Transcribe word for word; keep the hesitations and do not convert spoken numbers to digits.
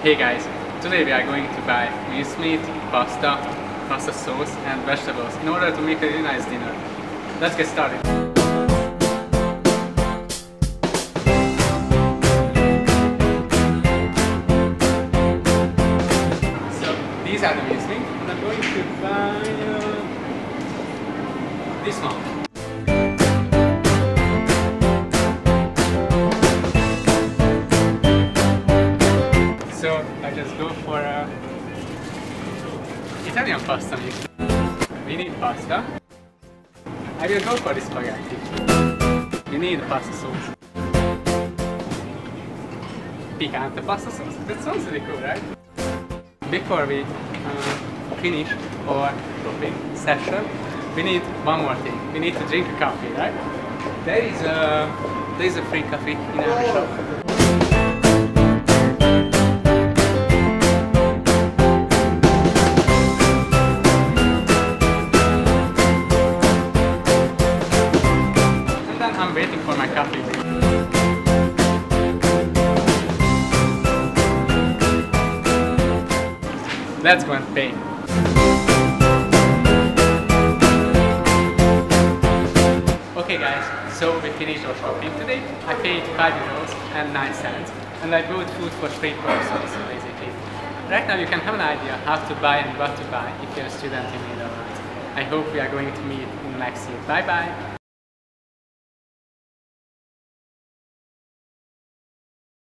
Hey guys, today we are going to buy mincemeat, pasta, pasta sauce and vegetables in order to make a really nice dinner. Let's get started. So these are the mincemeat and I'm going to buy uh, this one. So I just go for a Italian pasta mix. We need pasta. I will go for the spaghetti. We need pasta sauce. Picante pasta sauce. That sounds really cool, right? Before we uh, finish our shopping session, we need one more thing. We need to drink a coffee, right? There is a there is a free coffee in our shop. I'm waiting for my coffee. Let's go and pay. Okay guys, so we finished our shopping today. I paid five euros and nine cents and I bought food for three persons basically. Right now you can have an idea how to buy and what to buy if you're a student in Netherlands. I hope we are going to meet in the next year. Bye bye!